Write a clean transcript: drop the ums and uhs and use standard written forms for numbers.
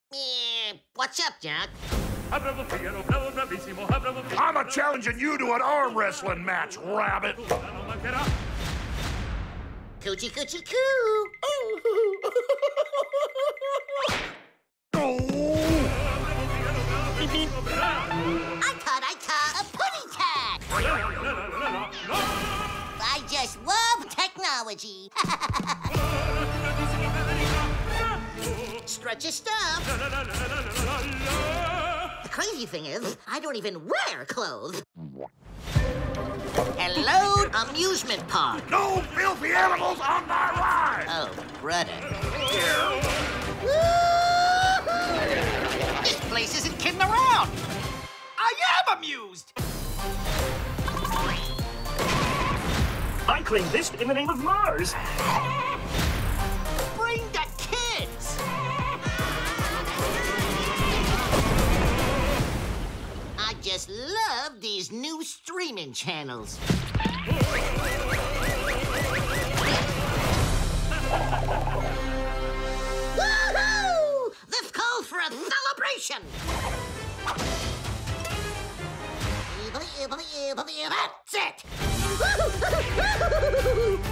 What's up, Jack? I'm a challenging you to an arm wrestling match, rabbit. Coochie coochie coo. I thought I caught a putty cat. I just love technology. Stretch your stuff. The crazy thing is, I don't even wear clothes. Hello, amusement park. No filthy animals on my ride! Oh, brother. This place isn't kidding around. I am amused! I claim this in the name of Mars. Bring the kids. I just love these new streaming channels. Woohoo! This calls for a celebration. That's it.